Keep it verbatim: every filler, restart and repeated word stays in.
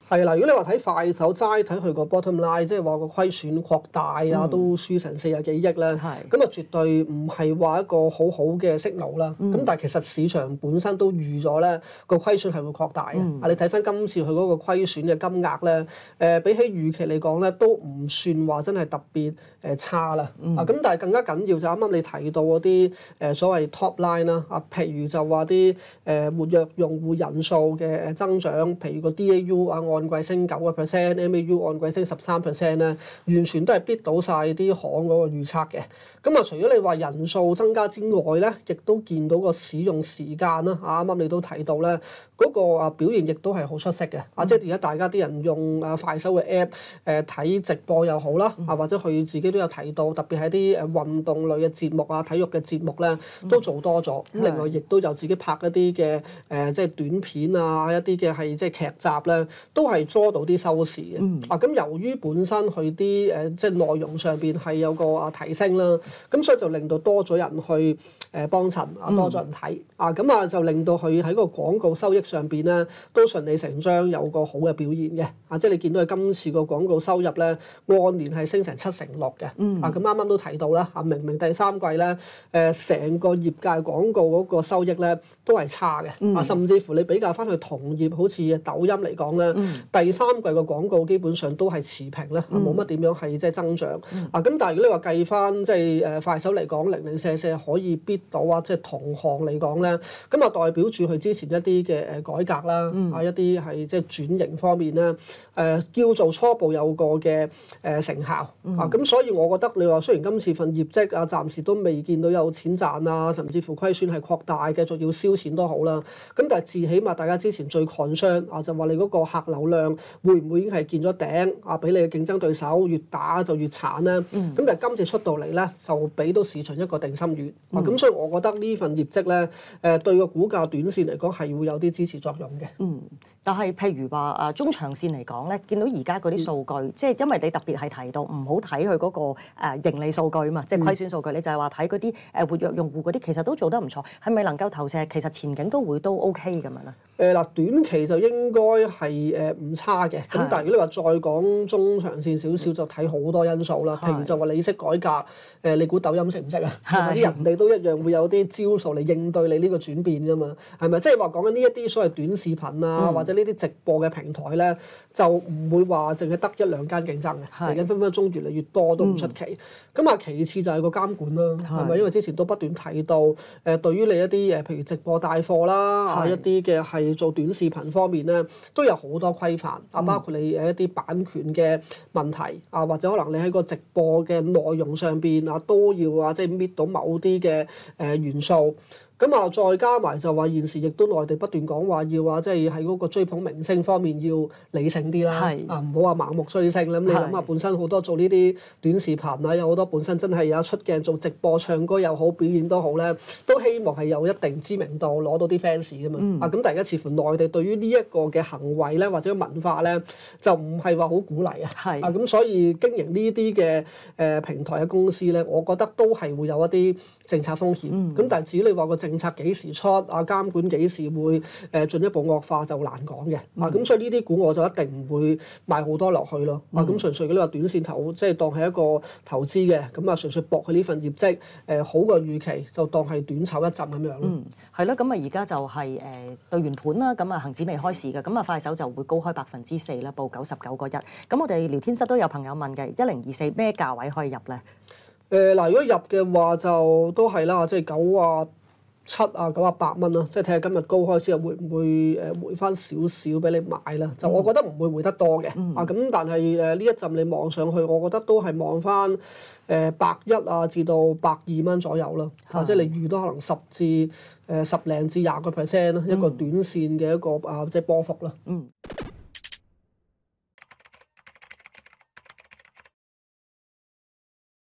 係啦，如果你話睇快手齋睇佢個 bottom line，即係話個虧損擴大啊，嗯、都輸成四十幾億咧，咁啊絕對唔係話一個好好嘅 signal 啦。咁、嗯、但係其實市場本身都預咗咧個虧損係會擴大嘅。啊、嗯，你睇翻今次佢嗰個虧損嘅金額咧，誒、呃、比起預期嚟講咧，都唔算話真係特別誒差啦。嗯、啊，咁但係更加緊要就啱啱你提到嗰啲誒所謂 top line 啦，啊，譬如就話啲誒活躍用戶人數嘅誒增長，譬如個 D A U 啊，按季升九個 percent，M A U 按季升十三 percent 咧，完全都係逼到晒啲行嗰個預測嘅。咁啊，除咗你話人數增加之外咧，亦都見到個使用時間啦。啊，啱啱你都提到咧，嗰、那個啊表現亦都係好出色嘅。啊、嗯，即係而家大家啲人用啊快手嘅 app 誒睇直播又好啦，啊或者佢自己都有提到，特別係啲誒運動類嘅節目啊、體育嘅節目咧，都做多咗。咁、嗯、另外亦都有自己拍一啲嘅誒即係短片啊，一啲嘅係即係劇集咧，都係捉到啲收視嘅。嗯、啊，咁由於本身佢啲誒即係內容上邊係有個啊提升啦，咁所以就令到多咗人去誒幫襯啊，多咗人睇、嗯、啊，咁啊就令到佢喺個廣告收益上邊咧都順理成章有個好嘅表現嘅。啊，即係你見到佢今次個廣告收入咧按年係升成七成六嘅。嗯、啊，咁啱啱都提到啦，啊明明第三季咧誒成個業界廣告嗰個收益咧都係差嘅。嗯、啊，甚至乎你比較翻去同業好似抖音嚟講咧，嗯、第三季個廣告基本上都係持平咧，冇乜點樣係即係增長。嗯、啊，咁但係如果你話計翻即係誒快手嚟講，零零舍舍可以 beat 到啊，即係同行嚟講咧，咁啊代表住佢之前一啲嘅誒改革啦，嗯、啊一啲係即係轉型方面咧，誒、呃、叫做初步有個嘅誒成效。嗯、啊，咁所以我覺得你話雖然今次份業績啊，暫時都未見到有錢賺啊，甚至乎虧損係擴大嘅，仲要燒錢都好啦。咁但係至起碼大家之前最 concern 啊，就話你嗰個客流量會唔會已經係見咗頂啊？俾你嘅競爭對手越打就越慘咧。咁、嗯、但係今次出到嚟咧，就俾到市場一個定心丸。嗯、啊，咁所以我覺得呢份業績咧，誒、呃、對個股價短線嚟講係會有啲支持作用嘅。 嗯，但係譬如話誒、呃、中長線嚟講咧，見到而家嗰啲數據，嗯、即係因為你特別係提到唔好睇佢嗰個誒盈利數據啊嘛，即係虧損數據，嗯、你就係話睇嗰啲誒活躍用戶嗰啲，其實都做得唔錯，係咪能夠投射？其實前景都會都 OK 咁樣咧？ 誒嗱、呃，短期就應該係誒唔差嘅，咁的但係如果你話再講中長線少少，就睇好多因素啦。的譬如就話利息改革，誒、呃、你估抖音識唔識啊？啲的人哋都一樣會有啲招數嚟應對你呢個轉變㗎嘛，係咪？即係話講緊呢一啲所謂短視頻啊，嗯、或者呢啲直播嘅平台咧，就唔會話淨係得一兩間競爭嘅，嚟緊的分分鐘越嚟越多都唔出奇。咁啊、嗯，其次就係個監管啦，係咪的？因為之前都不斷提到誒、呃，對於你一啲誒，譬如直播帶貨啦，啊的一啲嘅係做短視頻方面咧，都有好多規範啊，包括你誒一啲版權嘅問題啊，或者可能你喺個直播嘅內容上邊啊，都要啊，即係搣到某啲嘅誒元素。咁啊，再加埋就話現時亦都內地不斷講話要啊，即係喺嗰個追捧明星方面要理性啲啦，是啊唔好話盲目追星啦。咁是你諗下，本身好多做呢啲短視頻啊，有好多本身真係有出鏡做直播、唱歌又好、表演都好咧，都希望係有一定知名度，攞到啲 fans 㗎嘛。嗯、啊咁，但係而家似乎內地對於呢一個嘅行為咧，或者文化咧，就唔係話好鼓勵啊。是啊咁，所以經營呢啲嘅誒平台嘅公司咧，我覺得都係會有一啲政策風險。咁、嗯、但係至於你話個政策幾時出啊？監管幾時會誒進一步惡化就難講嘅。啊，咁所以呢啲股我就一定唔會買好多落去咯。啊，咁純粹你話短線投即係當係一個投資嘅，咁啊純粹博佢呢份業績誒好過預期，就當係短炒一陣咁樣咯。 嗯，係咯。咁啊而家就係誒對完盤啦，咁啊恆指未開市嘅，咁啊快手就會高開百分之四啦，報九十九個一。咁我哋聊天室都有朋友問嘅，一零二四咩價位可以入咧？ 誒嗱、呃，如果入嘅話就都係啦，即係九啊七啊九啊八蚊啦，即係睇下今日高開之後會唔會誒回翻少少俾你買啦？就我覺得唔會回得多嘅。嗯、啊咁，但係誒呢一陣你望上去，我覺得都係望翻誒百一啊至到百二蚊左右啦。或者、嗯啊、你預到可能十至誒十零至廿個 percent 啦，一個短線嘅一個啊即係波幅啦。嗯。